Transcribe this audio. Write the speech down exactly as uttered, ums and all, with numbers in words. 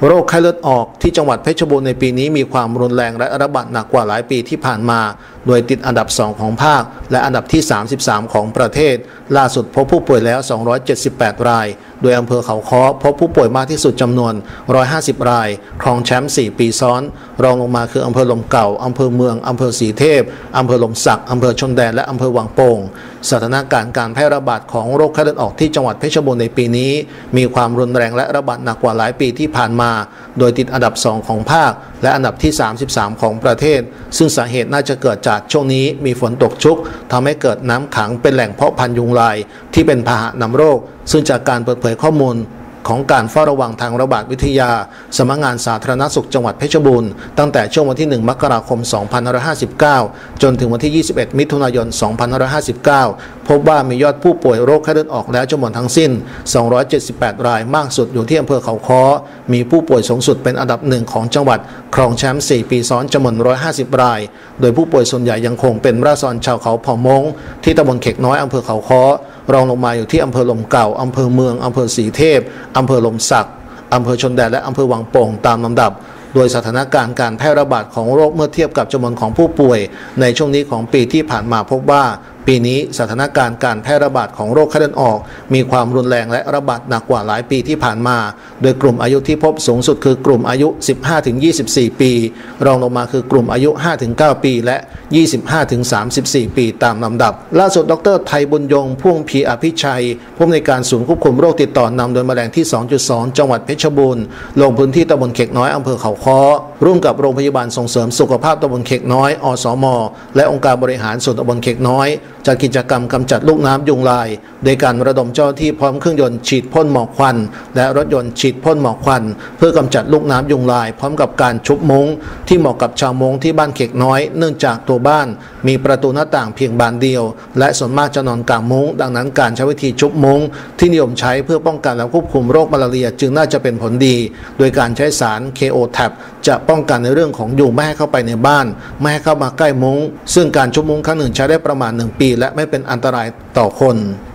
โรคไข้เลือดออกที่จังหวัดเพชรบูรณ์ในปีนี้มีความรุนแรงและระบาดหนักกว่าหลายปีที่ผ่านมาโดยติดอันดับสองของภาคและอันดับที่สามสิบสามของประเทศล่าสุดพบผู้ป่วยแล้วสองร้อยเจ็ดสิบแปดรายโดยอำเภอเขาค้อพบผู้ป่วยมากที่สุดจำนวนหนึ่งร้อยห้าสิบรายครองแชมป์สี่ปีซ้อนรองลงมาคืออำเภอลมเก่าอำเภอเมืองอำเภอศรีเทพอำเภอลมสักอำเภอชนแดนและอำเภอวังโป่งสถานการณ์การแพร่ระบาดของโรคไข้เลือดออกที่จังหวัดเพชรบูรณ์ในปีนี้มีความรุนแรงและระบาดหนักกว่าหลายปีที่ผ่านมาโดยติดอันดับสองของภาคและอันดับที่สามสิบสามของประเทศซึ่งสาเหตุน่าจะเกิดจากช่วงนี้มีฝนตกชุกทำให้เกิดน้ำขังเป็นแหล่งเพาะพันธุ์ยุงลายที่เป็นพาหะนำโรคซึ่งจากการเปิดเผยข้อมูลของการเฝ้าระวังทางระบาดวิทยาสำนักงานสาธารณสุขจังหวัดเพชรบูรณ์ตั้งแต่ช่วงวันที่หนึ่งมกราคมสองพันห้าร้อยห้าสิบเก้าจนถึงวันที่ยี่สิบเอ็ดมิถุนายนสองพันห้าร้อยห้าสิบเก้าพบว่ามียอดผู้ป่วยโรคไข้เลือดออกแล้วจำนวนทั้งสิ้นสองร้อยเจ็ดสิบแปดรายมากสุดอยู่ที่อำเภอเขาค้อมีผู้ป่วยสูงสุดเป็นอันดับหนึ่งของจังหวัดครองแชมป์สี่ปีซ้อนจำนวนหนึ่งร้อยห้าสิบรายโดยผู้ป่วยส่วนใหญ่ยังคงเป็นราษฎรชาวเขาเผ่ามงที่ตำบลเข็กน้อยอำเภอเขาค้อรองลงมาอยู่ที่อำเภอลมเก่าอำเภอเมืองอำเภอศรีเทพอำเภอลมสักอำเภอชนแดนและอำเภอวังโป่งตามลำดับโดยสถานการณ์การแพร่ระบาดของโรคเมื่อเทียบกับจำนวนของผู้ป่วยในช่วงนี้ของปีที่ผ่านมาพบว่าปีนี้สถานการณ์การแพร่ระบาดของโรคไข้เลือดออกมีความรุนแรงและระบาดหนักกว่าหลายปีที่ผ่านมาโดยกลุ่มอายุที่พบสูงสุดคือกลุ่มอายุ สิบห้าถึงยี่สิบสี่ ปีรองลงมาคือกลุ่มอายุ ห้าถึงเก้า ปีและ ยี่สิบห้าถึงสามสิบสี่ ปีตามลำดับล่าสุดดร.ไทยบุญยงพ่วงพีอภิชัยผู้อำนวยการศูนย์ควบคุมโรคติดต่อนำโดยแมลงที่ สองจุดสอง จังหวัดเพชรบูรณ์ลงพื้นที่ตำบลเข็กน้อยอำเภอเขาค้อร่วมกับโรงพยาบาลส่งเสริมสุขภาพตำบลเข็กน้อยอสม.และองค์การบริหารส่วนตำบลเข็กน้อยจัดกิจกรรมกำจัดลูกน้ำยุงลายโดยการระดมเจ้าหน้าที่พร้อมเครื่องยนต์ฉีดพ่นหมอกควันและรถยนต์ฉีดพ่นหมอกควันเพื่อกำจัดลูกน้ำยุงลายพร้อมกับการชุบมุ้งที่เหมาะกับชาวมงที่บ้านเข็กน้อยเนื่องจากตัวบ้านมีประตูหน้าต่างเพียงบานเดียวและส่วนมากจะนอนกลางมุ้งดังนั้นการใช้วิธีชุบมุ้งที่นิยมใช้เพื่อป้องกันและควบคุมโรคมาลาเรียจึงน่าจะเป็นผลดีโดยการใช้สาร เค โอ แทป จะป้องกันในเรื่องของยุงไม่ให้เข้าไปในบ้านไม่ให้เข้ามาใกล้มุ้งซึ่งการชุบมุ้งครั้งหนึ่งใช้ได้ประมาณหนึ่งปีและไม่เป็นอันตรายต่อคน